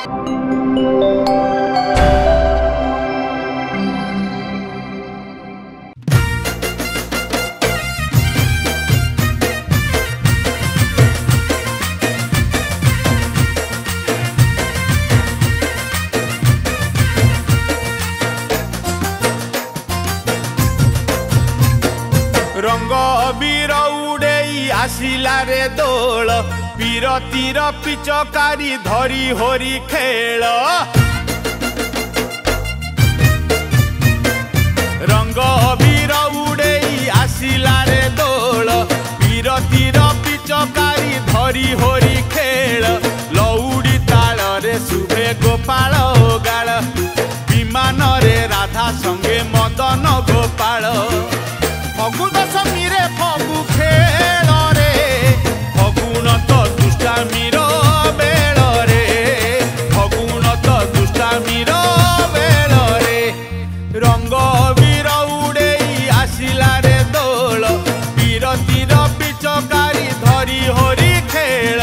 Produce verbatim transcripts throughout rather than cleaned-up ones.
रंग अबीर उड़े आसिला रे दोल पीरतीर पिचकारी धरी होरी खेल रंग अबीर उड़े आसिला रे दोल पीरतीर पिचकारी धरी होरी खेल लौड़ी ताल रे शुभे गोपाल गाल विमान रे राधा संगे मदन गोपाल फगु दशमी रे फगु खेल रे फगुन तो दुष्टामीर बेल रे फगुन तो दुष्टामीर बेल रे रंग वीर उड़े आसिला रे दोल पीरतीर पिचकारी धरी होरी खेल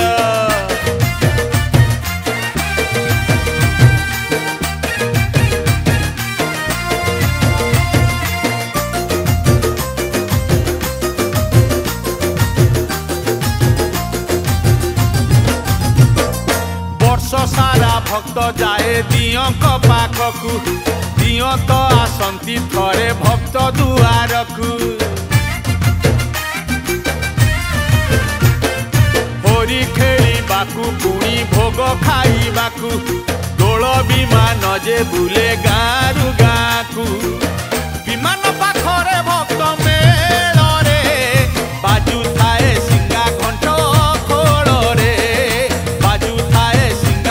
सारा भक्त जाए दियों पाखकू दियों तो आसंती थरे भक्त दुआरकू होरी खेली बाकू पुणी भोग खाई बाकू दोल विमान जे बुले गारू गाकू विमान पाखरे भक्त मेल रे बाजू थाए सिंगा घंट खोल रे बाजू थाए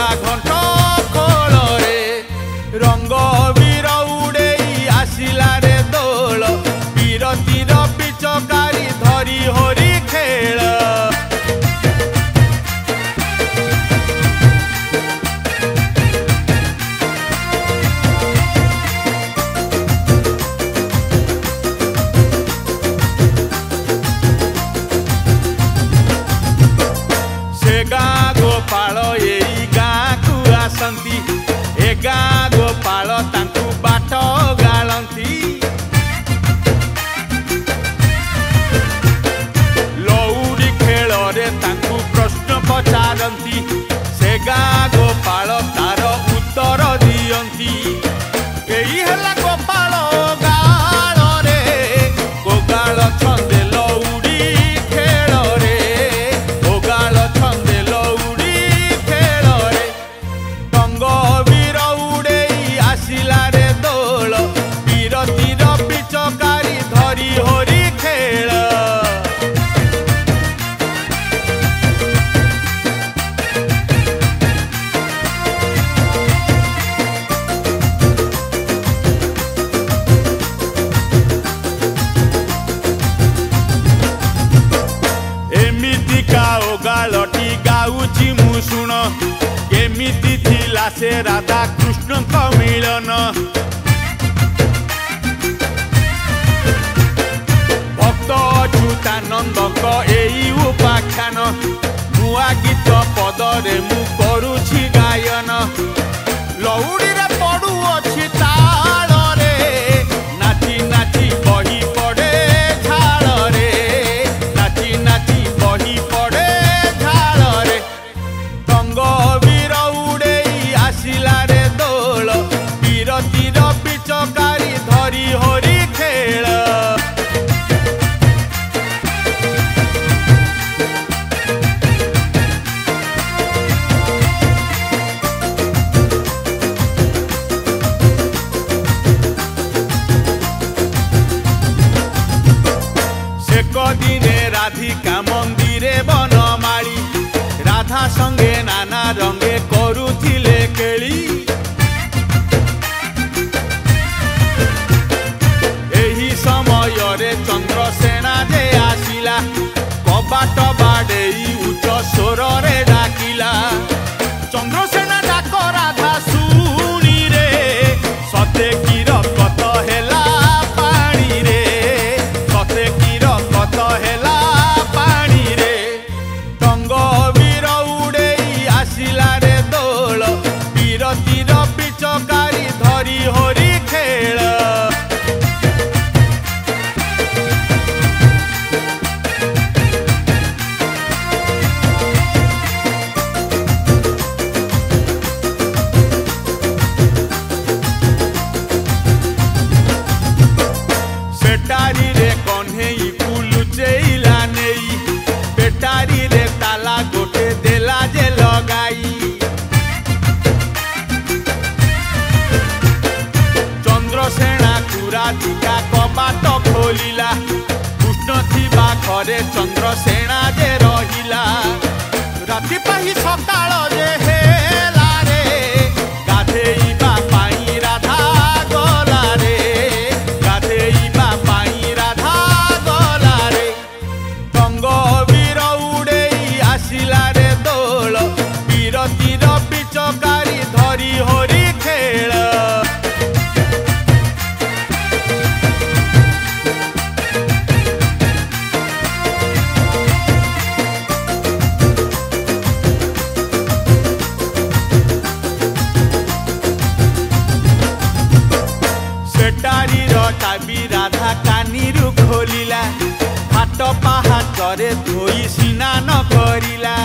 रंग वीर उड़े आसिला रे दोल पीरतीर पिचकारी धरी होरी खेल से गाँ गोपाल यही गाँ को आसंती ए गाँ गोपाल तांकू बाट गालंती लौड़ी खेल रे तांकू प्रश्न पचारती से गाँ गोपाल तार उत्तर दियंती एही हला गोपाल गाल रे गोगाल छंदे लौड़ी खेल रे गोगाल छंदे लौड़ी खेल रे रंग वीर उड़े आसिला रे दोल पीरतीर पिचकारी धरी होरी खेल एमिति गाओ गालटी गाउची मु शुण केमिति थिला से राधा कृष्ण का मिलन भक्त अच्युतानंद एई उपाख्यान नुआ गीत पदरे मु करुछि गायन लौड़ी रे पड़ू अछि ताल रे नाची नाची बही पड़े झाल रे नाची नाची बही पड़े झाल रे रंग वीर उड़े आसिला रे दोल पीरतीर पिचकारी धरी होरी खेल घरे चंद्रसेना जे रहिला राति पाही सकाळ जे हेला रे गाधेइबा पाई राधा गला रे गाधेइबा पाई राधा गला रे रंग वीर उड़ेई आसिला रे दोल बीरतीर पिचकारी धरी हरि खेल चाबी राधा कानीरु खोलिला हाट पाहाचरे धोई स्नान करिला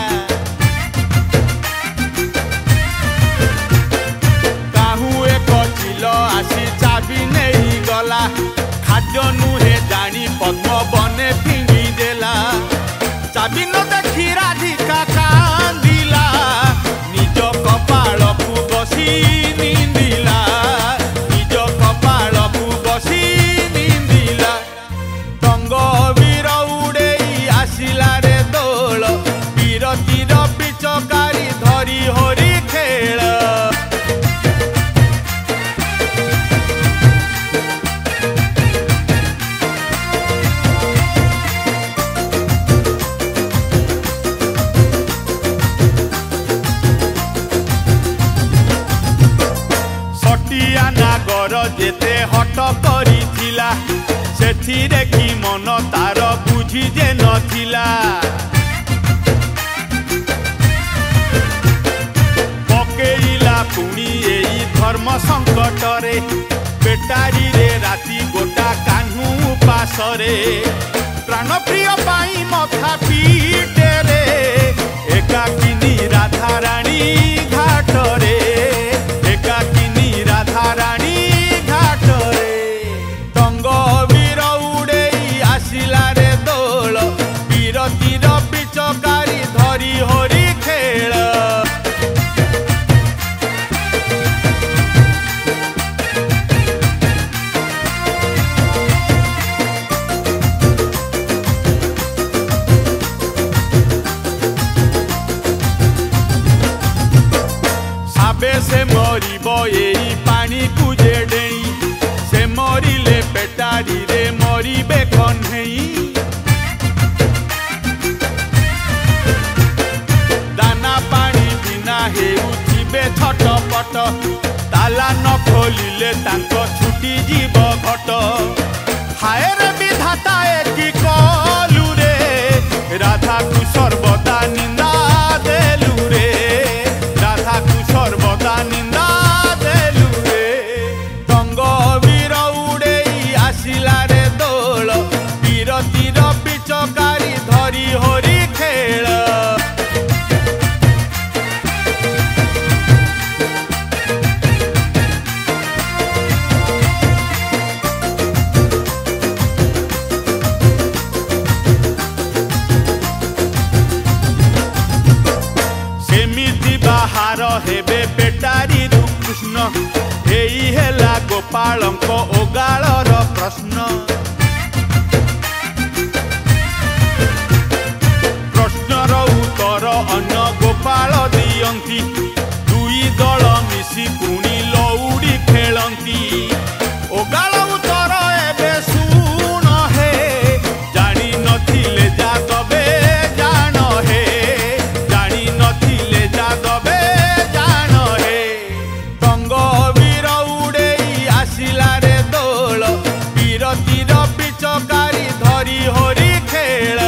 काहू एक चिल आसी चाबी नहीं गला खाद्य नुहे जानी पद्म बने फिंगी देला चाबी न देखी राधिका कांदिला निज कपाल को बसी निंदिला निज कपाल को बसी निंदिला रंग वीर उड़ेई आसिला रे दोल बीरतीर पिचकारी धरी हरि खेल नागर जेते हट करिथिला सेथिरे कि मन तार बुझी जे नथिला पकेइला पुणी एई धर्म संकट रे बेटारी रे राति गोटा कान्हू पासरे प्राण प्रिय पाई मथा पीटे रे एकाकिनी राधा रानी घाट रे एकाकिनी राधा रानी घाट रे रंग वीर उड़ेई आसिला रे दोल बीरतीर पिचकारी धरी हरि खेल से मरिब एई पानी को जे डेई से मरिले पेटारी रे मरिबे कन्हई दाना पानी बिना हेउथिबे छटपट ताला न खोलिले तांको छुटी जीव घट हाय रे विधाता एकी कलु रे राधा को सर्वदा निंदा देलु रे राधा को सर्वदा निंदा देलु रे रंग वीर उड़ेई आसिला रे दोल बीरतीर पिचकारी धरी हरि खेल सेमिति बाहार हेबे बेटारी रु कृष्ण एई हेला गोपालंको ओगाळर प्रश्न प्रश्नर उत्तर अन्न गोपाल दियंती दुई दल मिसी पुणी लौड़ी खेलंती ओगाळ उत्तर एबे सुन हे जानी नथिले जादबे जान हे जानी नथिले जादबे जान हे रंग वीर उड़ेई आसिला रे दोल बीरतीर पिचकारी धरी हरि खेल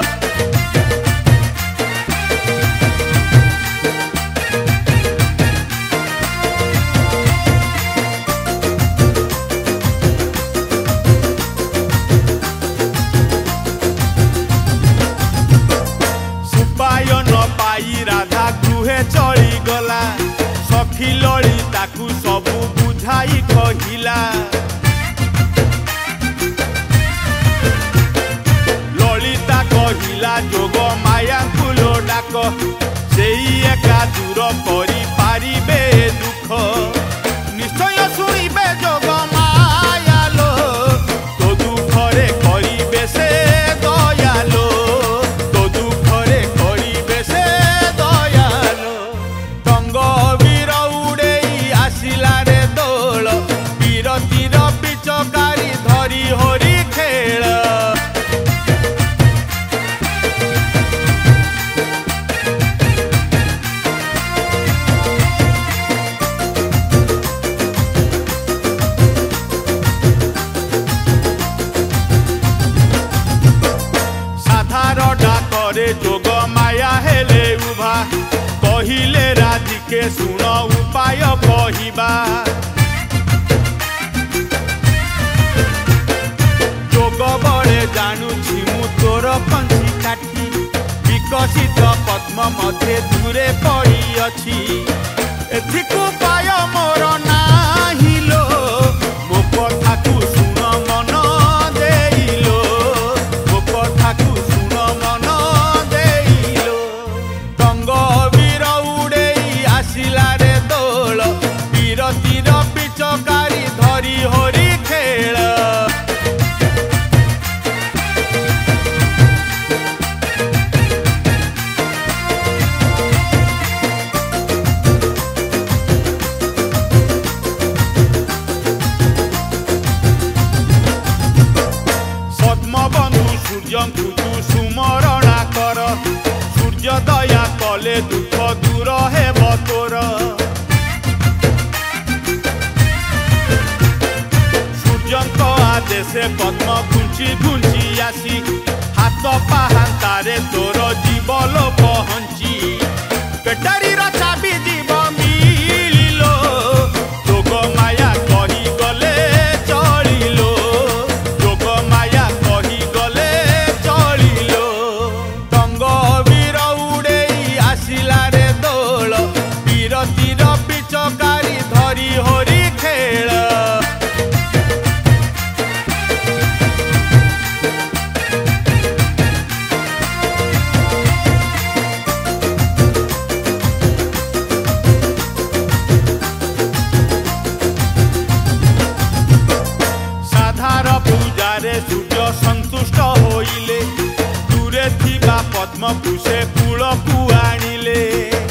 पाई राधा गृहे चली गला सखी ललिता को सबू बुझाई कहिला ललिता कहिला जोग माया कुलो डाक सेई एका दूर करी पारिबे दुख निश्चय सुनिबे जोग माया लो तो दुखरे करिबे से दयालो टिके सुन उपाय कहिबा जोग बड़े जानूछि मु तोर पंछी काठी विकसित पद्म मध्य दूरे पड़ी अछि एथिकु पाय मोर नाही लो मो कथा को सुन मन देइलो मो कथा को सुन मन देइलो तंग वीर उड़ेई आसिला रे दोल वीर तीर पिचकारी धरी हरि खेल सूर्य सुमरणा कर सूर्य दया कले दुख दूर हेब तोर सूर्यंक आदेशे पद्म घुंची घुंची आसी हाथ पाहांतारे तोर जीवल पहंची पेटारी चाबी जीव मिलिलो जोग माया कही गले चलिलो जोग माया कही गले चलिलो तंग वीर उड़ेई आसिला रे दोल वीर तीर पिचकारी धरी हरि खेल सूर्य संतुष्ट होइले दूरे थिबा पद्म पुषे कूल को आनिले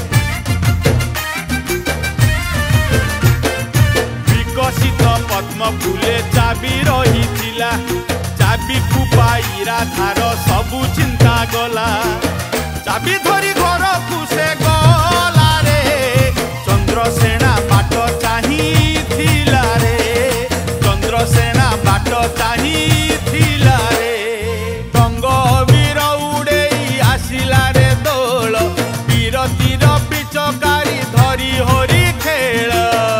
विकसित पद्म फूले चाबी रही थिला चाबी को पाई राधार सबु चिंता गला चाबी धरी घर को से गला रे चंद्रसेना बाट चाही थिला रे चंद्रसेना बाट चाही तीर पिचकारी धरी हरि खेल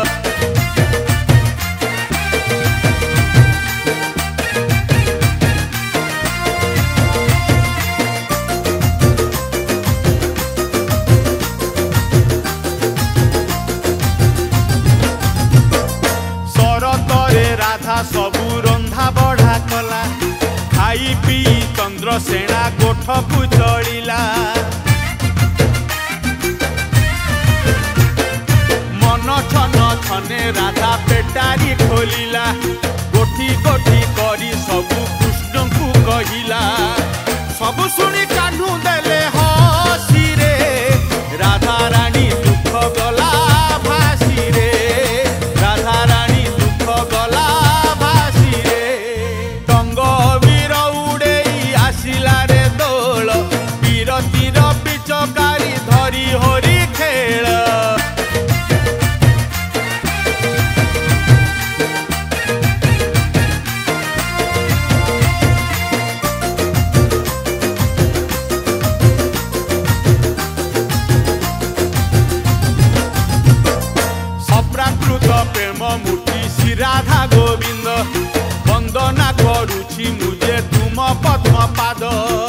शरतरे राधा सबू रंधा बढ़ा कला खाई पी चंद्रसेना गोठ को चढ़िला छन छने राधा पेटारी खोलिला गोठी गोठी करी सबु कृष्ण को कहिला सबु सुनी कान्हू देले हसी रे राधा रानी दुख गला भासी रे राधा रानी दुख गला भासी रे तंग वीर उड़ेई आसिला रे दोल वीर तीर पिचकारी धरी हरि खेल प्रेम मूर्ति श्री राधा गोविंद वंदना करुछि मुझे तुम पद्म पाद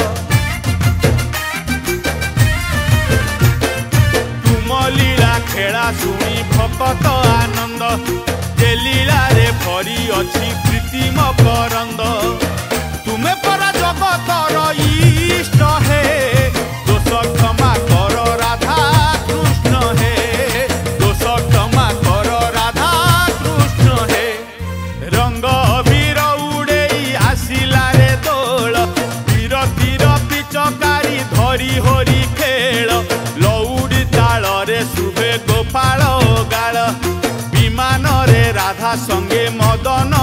तुम लीला खेला शुणी भक्त आनंद जे लीला रे भरी अछि प्रीतिम करंद तुम्हें परा जगतर इष्ट हे दोष क्षमा कर राधा कृष्ण हे दोष क्षमा कर राधा कृष्ण हे रंग वीर उड़ेई आसिला रे दोल वीर तीर पिचकारी धरी हरि खेल लौड़ी ताल रे शुभे गोपाल गाल विमान रे राधा संगे मदन